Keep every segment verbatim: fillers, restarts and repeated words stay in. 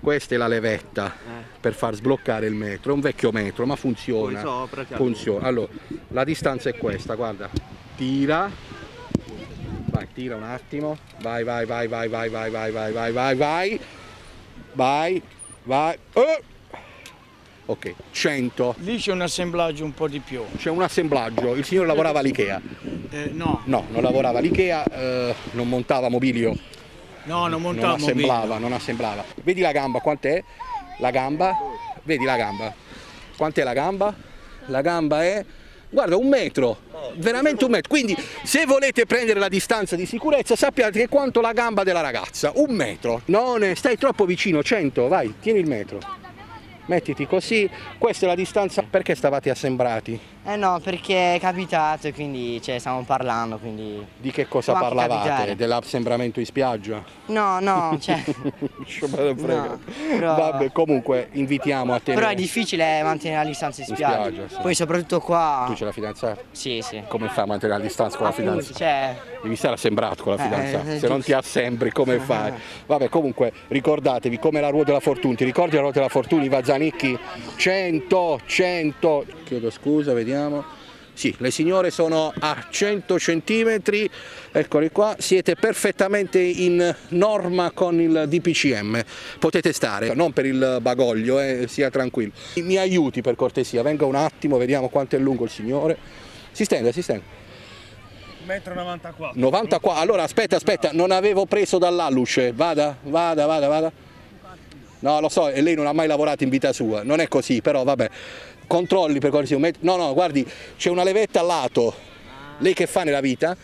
questa è la levetta eh. per far sbloccare il metro, è un vecchio metro ma funziona, sopra, funziona. Allora, la distanza è questa, guarda, tira, vai, tira un attimo, vai, vai, vai, vai, vai, vai, vai, vai, vai, vai, vai, vai, vai, oh! Ok, cento. Lì c'è un assemblaggio un po' di più. C'è un assemblaggio, il signore lavorava all'Ikea. Eh, no. No, non lavorava all'Ikea, eh, non montava mobilio. No, non montava non assemblava, mobilio. non assemblava. Vedi la gamba, quant'è? La gamba? Vedi la gamba? Quant'è la gamba? La gamba è, guarda, un metro, veramente un metro. Quindi se volete prendere la distanza di sicurezza sappiate che quanto la gamba della ragazza, un metro. Non ne stai troppo vicino, cento, vai, tieni il metro. Mettiti così, questa è la distanza. Perché stavate assembrati? Eh no, perché è capitato e quindi cioè, stiamo parlando, quindi... Di che cosa parlavate? Dell'assembramento in spiaggia? No, no, cioè... no, però... Vabbè, comunque invitiamo a tenere... Però è difficile mantenere la distanza in spiaggia. In spiaggia sì. Poi soprattutto qua... Tu c'è la fidanzata? Sì, sì. Come fai a mantenere la distanza con Appunto, la fidanzata? Cioè... Devi stare assembrato con la fidanzata, eh, se non ti assembri come fai? Vabbè, comunque ricordatevi come la ruota della fortuna, ti ricordi la ruota della fortuna, Iva Zanicchi? cento, cento, chiedo scusa, vediamo. Sì, le signore sono a cento centimetri, eccoli qua, siete perfettamente in norma con il D P C M, potete stare, non per il bagoglio, eh, sia tranquillo. Mi aiuti per cortesia, venga un attimo, vediamo quanto è lungo il signore. Si stende, si stende. un metro e novantaquattro. novantaquattro, allora aspetta, aspetta, non avevo preso dall'alluce, vada, vada, vada, vada. No, lo so, e lei non ha mai lavorato in vita sua, non è così, però vabbè, controlli per cortesia, un metro, no, no, guardi, c'è una levetta al lato, lei che fa nella vita?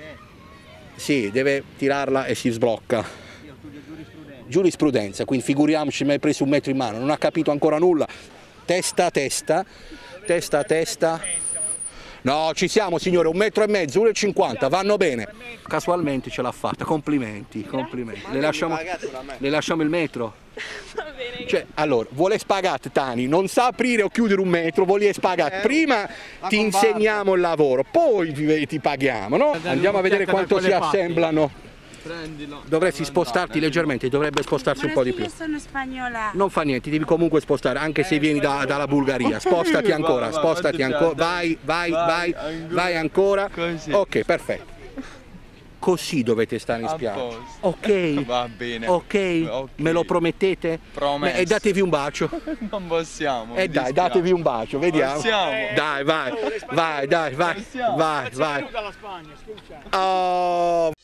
Sì, deve tirarla e si sblocca. Io studio giurisprudenza. Giurisprudenza, quindi figuriamoci, mi hai preso un metro in mano, non ha capito ancora nulla, testa a testa, testa a testa. No, ci siamo signore, un metro e mezzo, uno e cinquanta, vanno bene. Casualmente ce l'ha fatta, complimenti, complimenti. Le lasciamo, le lasciamo il metro? Va bene. Cioè, allora, vuole spagare Tani, non sa aprire o chiudere un metro, vuole spagare. Prima ti insegniamo il lavoro, poi ti, ti paghiamo, no? Andiamo a vedere quanto si assemblano. Prendilo. Dovresti spostarti leggermente, dovrebbe spostarsi un po' di più. Io sono spagnola. Non fa niente, devi comunque spostare, anche se vieni da, dalla Bulgaria. Spostati ancora, spostati ancora, vai, vai, vai, vai ancora. Ok, perfetto. Così dovete stare in spiaggia. Ok, va bene. Ok, Ok. me lo promettete? Promesso. E datevi un bacio. Non possiamo. E dai, datevi un bacio, vediamo. Possiamo. Dai, vai, vai, dai, vai, vai, vai. Dalla Spagna, scusa. Oh.